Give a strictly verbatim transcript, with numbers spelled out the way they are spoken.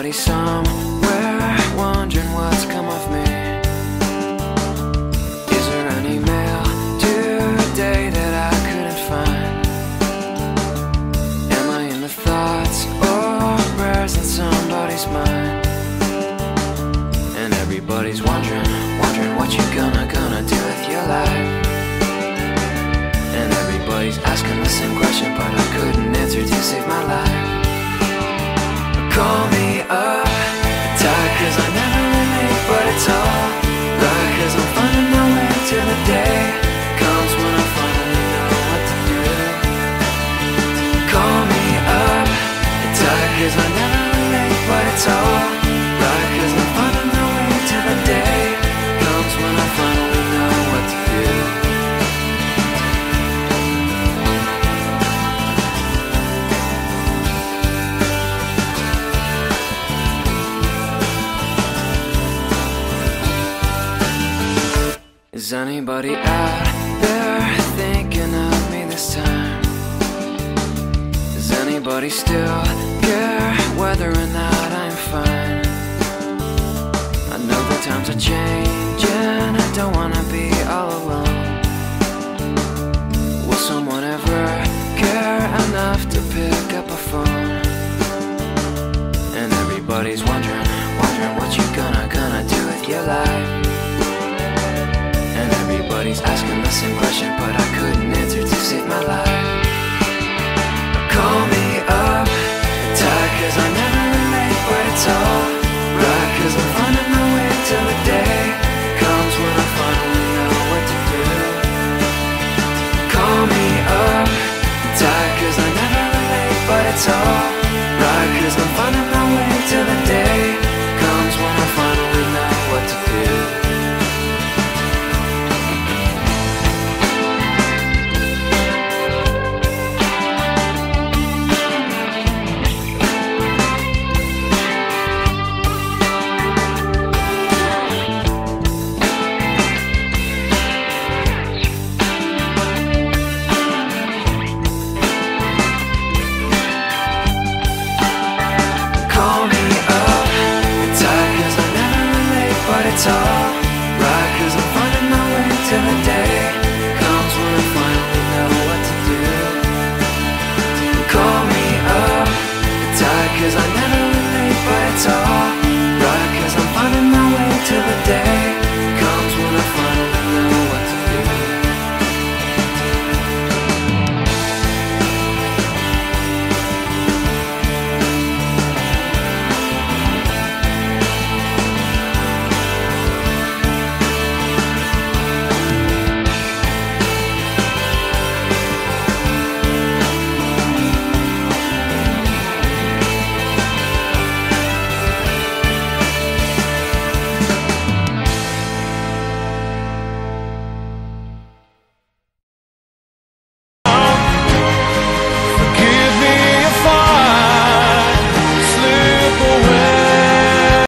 Everybody somewhere wondering what's come of me. Is there any mail today that I couldn't find? Am I in the thoughts or prayers in somebody's mind? And everybody's wondering, wondering what you gonna, gonna do with your life. And everybody's asking the same question, but I couldn't answer to save my life. Call me up, tired cause I never relate, but it's all right cause I'm finding my way till the day comes when I finally know what to do. Call me up, tired cause I never relate, but it's all right cause I'm finding my way till the day comes when I finally know what to do. Is anybody out there thinking of me this time? Does anybody still care whether or not I'm fine? I know the times are changing, I don't wanna be all alone. Will someone ever care enough to pick up a phone? And everybody's wondering, wondering what you gonna, gonna do with your life. Everybody's asking the same question, but I couldn't answer to save my life.